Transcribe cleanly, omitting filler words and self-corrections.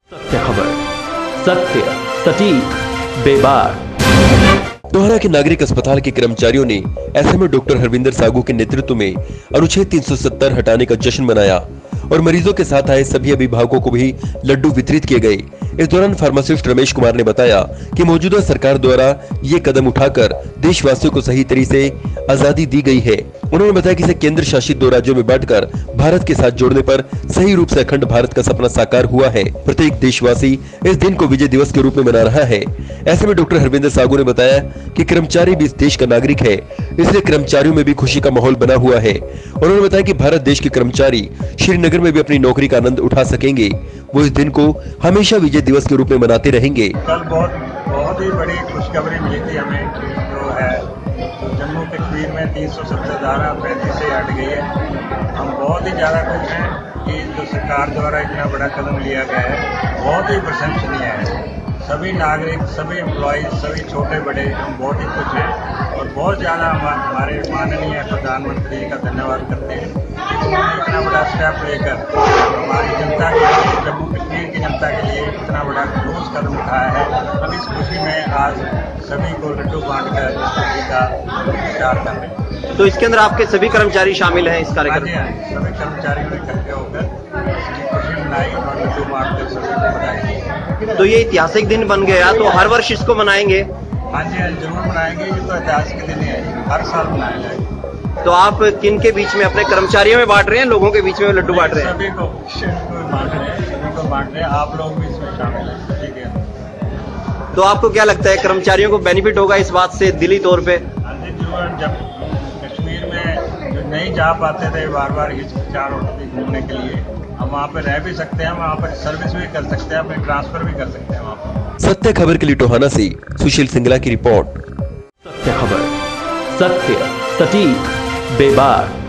सत्य खबर, सत्य, सटीक, बेबाक। टोहाना के नागरिक अस्पताल के कर्मचारियों ने एसएमओ डॉक्टर हरविंदर सागू के नेतृत्व में अनुच्छेद 370 हटाने का जश्न मनाया और मरीजों के साथ आए सभी अभिभावकों को भी लड्डू वितरित किए गए। इस दौरान फार्मासिस्ट रमेश कुमार ने बताया कि मौजूदा सरकार द्वारा ये कदम उठाकर देशवासियों को सही तरीके से आजादी दी गई है। उन्होंने बताया कि इसे केंद्र शासित 2 राज्यों में बांटकर भारत के साथ जोड़ने पर सही रूप से अखंड भारत का सपना साकार हुआ है। प्रत्येक देशवासी इस दिन को विजय दिवस के रूप में मना रहा है। ऐसे में डॉक्टर हरविंदर सागू ने बताया कि कर्मचारी भी इस देश का नागरिक है, इसलिए कर्मचारियों में भी खुशी का माहौल बना हुआ है। उन्होंने बताया कि भारत देश के कर्मचारी श्रीनगर में भी अपनी नौकरी का आनंद उठा सकेंगे। वो इस दिन को हमेशा विजय दिवस के रूप में मनाते रहेंगे। कल बहुत ही बड़ी खुशखबरी मिली थी हमें, जो है जम्मू कश्मीर में 370 धारा 35 से हट गई है। हम बहुत ही ज़्यादा खुश हैं कि जो सरकार द्वारा इतना बड़ा कदम लिया गया है, बहुत ही प्रशंसनीय है। सभी नागरिक, सभी एम्प्लॉयज, सभी छोटे बड़े, हम बहुत ही खुश हैं और बहुत ज़्यादा हमारे माननीय प्रधानमंत्री का धन्यवाद करते हैं कि उन्होंने इतना बड़ा स्टेप लेकर हमारी जनता के लिए, जम्मू कश्मीर की जनता के लिए इतना बड़ा ठोस कदम उठाया है। हम इस खुशी में आज सभी को लड्डू बांटकर इस खुशी का विचार कर रहे हैं। तो इसके अंदर आपके सभी कर्मचारी शामिल हैं इस कार्यक्रम में? सभी कर्मचारियों ने इकट्ठे होकर इसकी खुशी मनाई और लड्डू बांटकर सभी को बधाई। तो ये ऐतिहासिक दिन बन गया, तो हर वर्ष इसको मनाएंगे? हाँ जी, जरूर मनाएंगे। ये तो ऐतिहासिक दिन है, हर साल मनाया जाएगा। तो आप किन के बीच में, अपने कर्मचारियों में बांट रहे हैं, लोगों के बीच में लड्डू बांट रहे हैं? सभी को बांट रहे हैं, सभी को बांट रहे हैं। आप लोग भी इसमें शामिल हैं, ठीक है। तो आपको क्या लगता है, कर्मचारियों को बेनिफिट होगा इस बात से दिली तौर पे? हाँ जी, जरूर। जब कश्मीर में जो नहीं जा पाते थे, बार बार हिचकिचाहट होती थी घूमने के लिए, हम वहाँ पे रह भी सकते हैं, वहाँ पर सर्विस भी कर सकते हैं, अपने ट्रांसफर भी कर सकते हैं वहाँ पर। सत्य खबर के लिए टोहाना से सुशील सिंगला की रिपोर्ट। सत्य खबर, सत्य, सटीक, बेबाक।